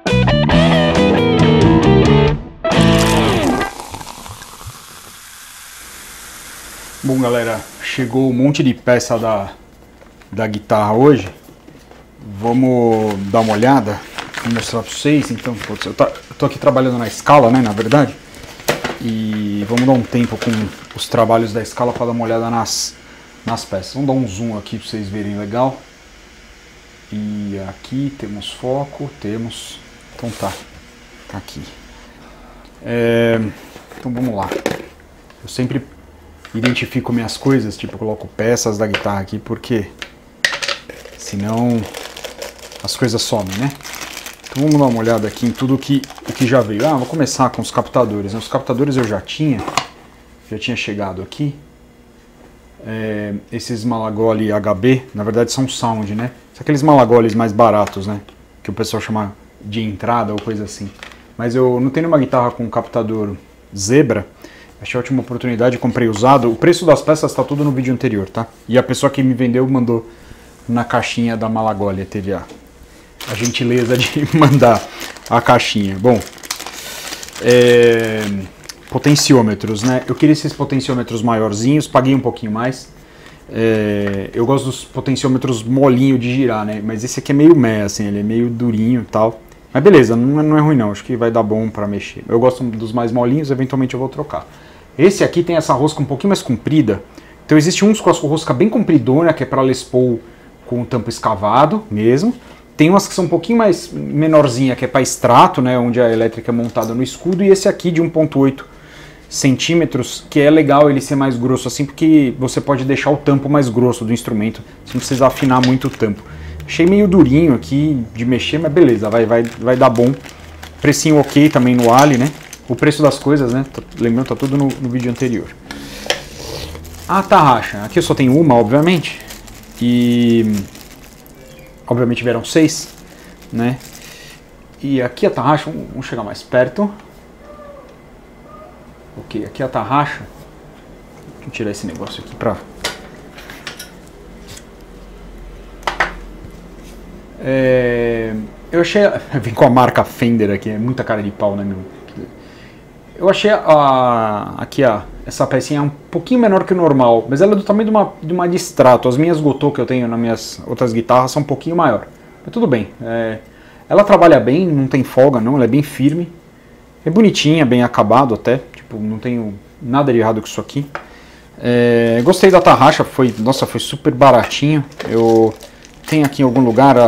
Bom, galera, chegou um monte de peça da guitarra hoje. Vamos dar uma olhada, vou mostrar para vocês. Então, eu tô aqui trabalhando na escala, né, na verdade. E vamos dar um tempo com os trabalhos da escala para dar uma olhada nas peças. Vamos dar um zoom aqui para vocês verem legal. E aqui temos foco, temos... Então tá aqui. Então vamos lá. Eu sempre identifico minhas coisas, tipo, eu coloco peças da guitarra aqui, porque senão as coisas somem, né? Então vamos dar uma olhada aqui em tudo o que já veio. Vou começar com os captadores, né? Os captadores eu já tinha chegado aqui. Esses Malagoli HB, na verdade são sound, né? São aqueles Malagolis mais baratos, né? Que o pessoal chama de entrada ou coisa assim. Mas eu não tenho uma guitarra com captador Zebra. Achei ótima oportunidade, comprei usado. O preço das peças está tudo no vídeo anterior, tá? E a pessoa que me vendeu mandou na caixinha da Malagoli, teve a gentileza de mandar a caixinha. Bom, potenciômetros, né? Eu queria esses potenciômetros maiorzinhos, paguei um pouquinho mais. Eu gosto dos potenciômetros molinho de girar, né? Mas esse aqui é meio meh, assim, ele é meio durinho e tal. Mas beleza, não é ruim não, acho que vai dar bom pra mexer. Eu gosto dos mais molinhos, eventualmente eu vou trocar. Esse aqui tem essa rosca um pouquinho mais comprida. Então existe uns com a rosca bem compridona, que é para Les Paul com o tampo escavado mesmo. Tem umas que são um pouquinho mais menorzinha, que é para extrato, né, onde a elétrica é montada no escudo. E esse aqui de 1,8 centímetros, que é legal ele ser mais grosso assim, porque você pode deixar o tampo mais grosso do instrumento, você não precisa afinar muito o tampo. Achei meio durinho aqui de mexer, mas beleza, vai dar bom. Precinho ok também no Ali, né? O preço das coisas, né? Lembrando, tá tudo no vídeo anterior. A tarraxa. Aqui eu só tenho uma, obviamente. E... obviamente vieram 6, né? E aqui a tarraxa, vamos chegar mais perto. Ok, aqui a tarraxa. Deixa eu tirar esse negócio aqui pra... eu achei... Vem com a marca Fender aqui, é muita cara de pau, né, meu? Eu achei essa pecinha um pouquinho menor que o normal, mas ela é do tamanho de uma Distrato. As minhas Gotô que eu tenho nas minhas outras guitarras são um pouquinho maior. Mas tudo bem. Ela trabalha bem, não tem folga não, ela é bem firme. É bonitinha, bem acabado até. Tipo, não tenho nada de errado com isso aqui. Gostei da tarraxa, nossa, foi super baratinho. Eu tenho aqui em algum lugar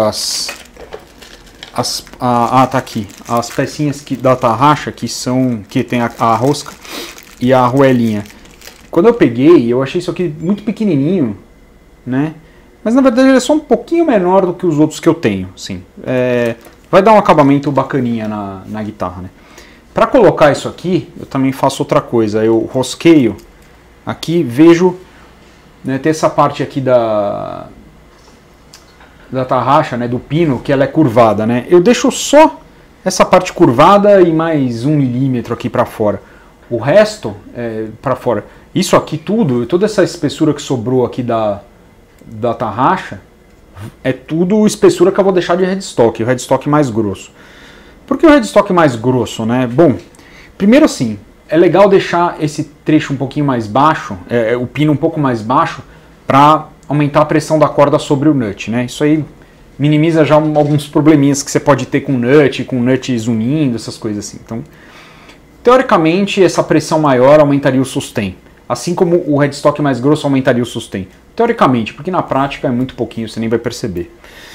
tá aqui, as pecinhas da tarraxa que tem a rosca e a arruelinha. Quando eu peguei, eu achei isso aqui muito pequenininho, né? Mas na verdade ele é só um pouquinho menor do que os outros que eu tenho, sim. Vai dar um acabamento bacaninha na guitarra, né? Para colocar isso aqui, eu também faço outra coisa. Eu rosqueio aqui, vejo, né, tem essa parte aqui da tarraxa, né, do pino, que ela é curvada, né? Eu deixo só essa parte curvada e mais 1 milímetro aqui para fora. O resto para fora. Isso aqui toda essa espessura que sobrou aqui da tarraxa, é tudo espessura que eu vou deixar de headstock, o headstock mais grosso. Por que o headstock mais grosso, né? Bom, primeiro assim, é legal deixar esse trecho um pouquinho mais baixo, o pino um pouco mais baixo, para aumentar a pressão da corda sobre o nut, né? Isso aí minimiza já alguns probleminhas que você pode ter com o nut zunindo, essas coisas assim. Então, teoricamente, essa pressão maior aumentaria o sustain, assim como o headstock mais grosso aumentaria o sustain. Teoricamente, porque na prática é muito pouquinho, você nem vai perceber.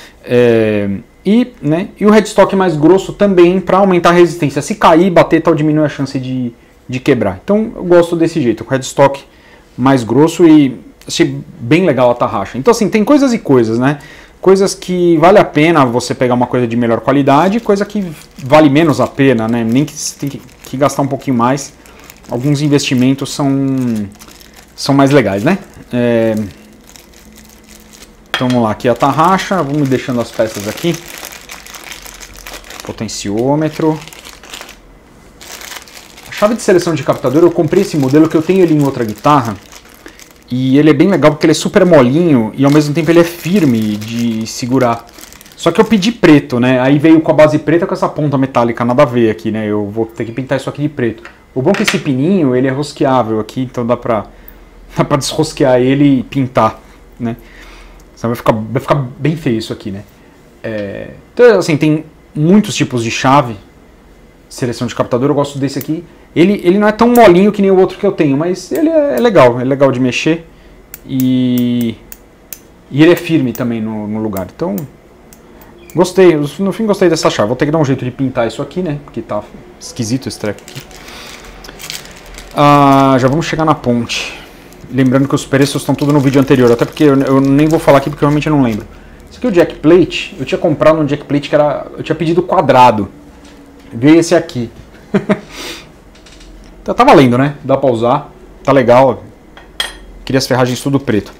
E o headstock mais grosso também para aumentar a resistência. Se cair, bater, tal, diminui a chance de quebrar. Então, eu gosto desse jeito, com o headstock mais grosso e... achei bem legal a tarraxa. Então assim, tem coisas e coisas, né? Coisas que vale a pena você pegar uma coisa de melhor qualidade, coisa que vale menos a pena, né? Nem que você tem que gastar um pouquinho mais. Alguns investimentos são mais legais, né? Então vamos lá, aqui a tarraxa, vamos deixando as peças aqui. Potenciômetro. A chave de seleção de captador, eu comprei esse modelo que eu tenho ele em outra guitarra. E ele é bem legal porque ele é super molinho e ao mesmo tempo ele é firme de segurar. Só que eu pedi preto, né? Aí veio com a base preta com essa ponta metálica, nada a ver aqui, né? Eu vou ter que pintar isso aqui de preto. O bom é que esse pininho, ele é rosqueável aqui, então dá pra desrosquear ele e pintar, né? Senão vai ficar bem feio isso aqui, né? Então, assim, tem muitos tipos de chave, seleção de captador, eu gosto desse aqui. Ele não é tão molinho que nem o outro que eu tenho, mas ele é legal de mexer. E ele é firme também no lugar, então gostei, no fim gostei dessa chave. Vou ter que dar um jeito de pintar isso aqui, né, porque tá esquisito esse treco aqui. Já vamos chegar na ponte. Lembrando que os preços estão tudo no vídeo anterior, até porque eu nem vou falar aqui porque eu realmente não lembro. Esse aqui é o jack plate, eu tinha comprado um jack plate que eu tinha pedido quadrado. Veio esse aqui. Tá valendo, né? Dá pra usar, tá legal. Queria as ferragens tudo preto.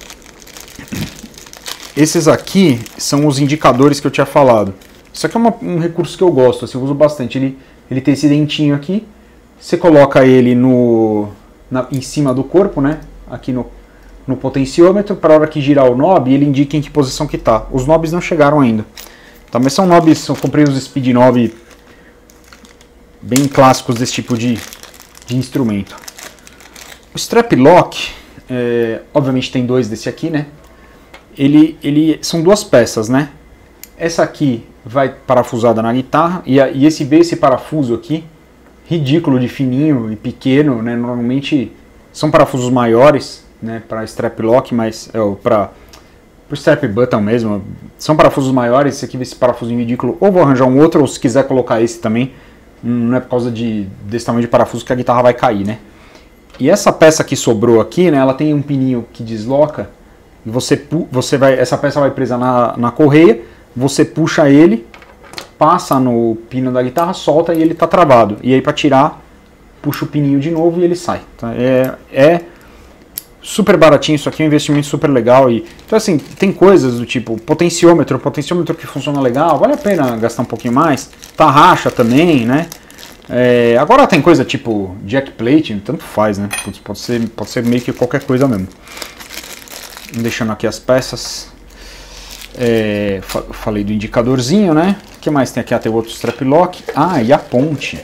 Esses aqui são os indicadores que eu tinha falado. Isso aqui é um recurso que eu gosto, assim, eu uso bastante. Ele tem esse dentinho aqui. Você coloca ele em cima do corpo, né? Aqui no potenciômetro, para a hora que girar o knob, ele indica em que posição que tá. Os knobs não chegaram ainda. Tá, mas são knobs, eu comprei os speed knob bem clássicos desse tipo de instrumento. O strap lock, obviamente tem dois desse aqui, né? Ele são duas peças, né? Essa aqui vai parafusada na guitarra e esse parafuso aqui, ridículo de fininho e pequeno, né? Normalmente são parafusos maiores, né? Para strap lock, mas para o strap button mesmo, são parafusos maiores. Esse parafusinho ridículo, ou vou arranjar um outro, ou se quiser colocar esse também, não é por causa desse tamanho de parafuso que a guitarra vai cair, né? E essa peça que sobrou aqui, né? Ela tem um pininho que desloca. E essa peça vai presa na correia, você puxa ele, passa no pino da guitarra, solta e ele está travado. E aí para tirar, puxa o pininho de novo e ele sai. Tá? É super baratinho isso aqui, é um investimento super legal. Então assim, tem coisas do tipo potenciômetro que funciona legal, vale a pena gastar um pouquinho mais. Tarraxa também, né? Agora tem coisa tipo jack plate, tanto faz, né? Pode ser meio que qualquer coisa mesmo. Deixando aqui as peças. Falei do indicadorzinho, né? O que mais tem aqui? Tem outro strap lock. E a ponte.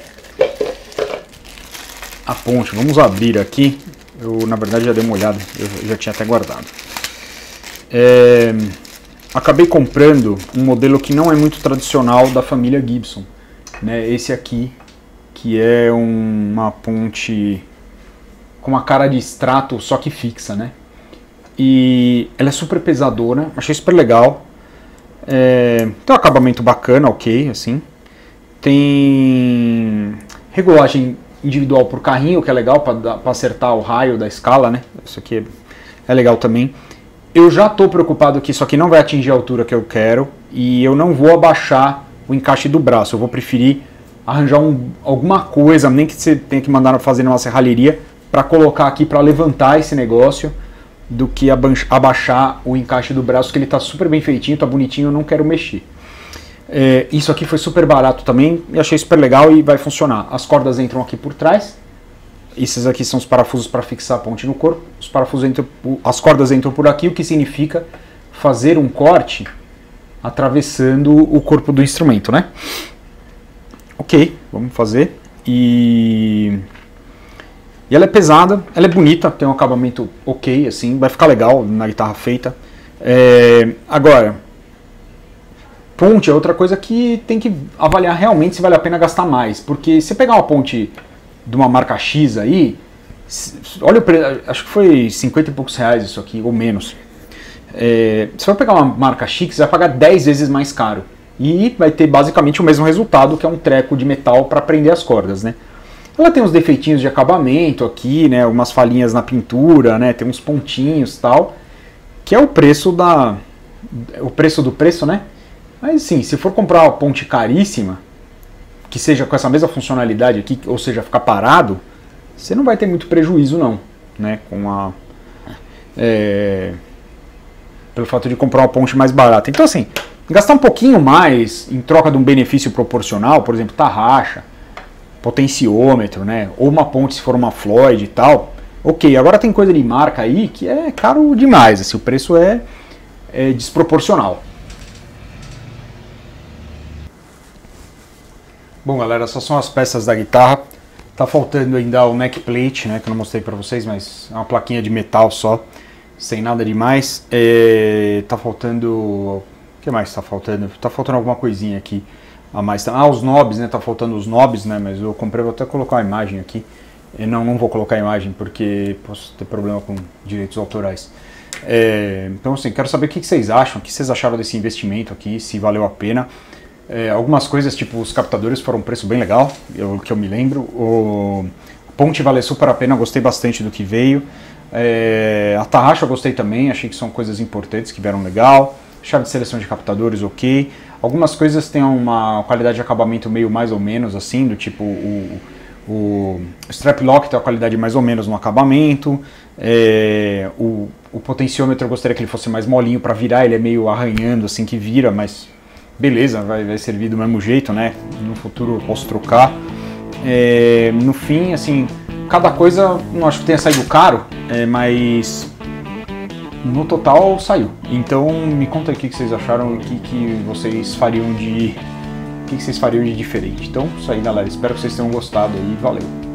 A ponte, vamos abrir aqui. Eu, na verdade, já dei uma olhada. Eu já tinha até guardado. Acabei comprando um modelo que não é muito tradicional da família Gibson, né? Esse aqui, que é uma ponte com uma cara de extrato, só que fixa, né? E ela é super pesadona, achei super legal. Tem um acabamento bacana, ok, assim. Tem regulagem individual por carrinho, que é legal para acertar o raio da escala, né? Isso aqui é legal também. Eu já estou preocupado que isso aqui não vai atingir a altura que eu quero e eu não vou abaixar o encaixe do braço. Eu vou preferir arranjar alguma coisa, nem que você tenha que mandar fazer numa serralheria, para colocar aqui para levantar esse negócio, do que abaixar o encaixe do braço, que ele está super bem feitinho, está bonitinho, eu não quero mexer. Isso aqui foi super barato também, e achei super legal e vai funcionar. As cordas entram aqui por trás, esses aqui são os parafusos para fixar a ponte no corpo, as cordas entram por aqui, o que significa fazer um corte atravessando o corpo do instrumento, né? Ok, vamos fazer. E ela é pesada, ela é bonita, tem um acabamento ok, assim, vai ficar legal na guitarra feita. Agora, ponte é outra coisa que tem que avaliar realmente se vale a pena gastar mais, porque se pegar uma ponte de uma marca X aí, olha o preço, acho que foi 50 e poucos reais isso aqui, ou menos. Se for pegar uma marca X, você vai pagar 10 vezes mais caro, e vai ter basicamente o mesmo resultado, que é um treco de metal para prender as cordas, né? Ela tem uns defeitinhos de acabamento aqui, né, umas falhinhas na pintura, né, tem uns pontinhos e tal, que é o preço do preço, né? Mas sim, se for comprar uma ponte caríssima, que seja com essa mesma funcionalidade aqui, ou seja, ficar parado, você não vai ter muito prejuízo não, né, pelo fato de comprar uma ponte mais barata. Então assim, gastar um pouquinho mais em troca de um benefício proporcional, por exemplo, tarraxa, potenciômetro, né? Ou uma ponte se for uma Floyd e tal. Ok, agora tem coisa de marca aí que é caro demais, assim, o preço é desproporcional. Bom, galera, essas são as peças da guitarra. Tá faltando ainda o neck plate, né, que eu não mostrei pra vocês, mas é uma plaquinha de metal só, sem nada demais. Tá faltando... O que mais tá faltando? Tá faltando alguma coisinha aqui a mais. Ah, os knobs, né, tá faltando os knobs, né, mas eu comprei, vou até colocar uma imagem aqui. Não vou colocar a imagem porque posso ter problema com direitos autorais. Então, assim, quero saber o que vocês acham, o que vocês acharam desse investimento aqui, se valeu a pena. Algumas coisas, tipo os captadores, foram um preço bem legal, que eu me lembro. A ponte valeu super a pena, gostei bastante do que veio. A tarraxa eu gostei também, achei que são coisas importantes que vieram legal. Chave de seleção de captadores, ok. Algumas coisas têm uma qualidade de acabamento meio mais ou menos, assim, do tipo o strap lock tem uma qualidade mais ou menos no acabamento. O potenciômetro eu gostaria que ele fosse mais molinho para virar, ele é meio arranhando assim que vira, mas beleza, vai servir do mesmo jeito, né? No futuro eu posso trocar. No fim, assim, cada coisa não acho que tenha saído caro, mas no total saiu. Então me conta aí o que vocês acharam e o que vocês fariam de diferente. Então, isso aí, galera. Espero que vocês tenham gostado aí. Valeu!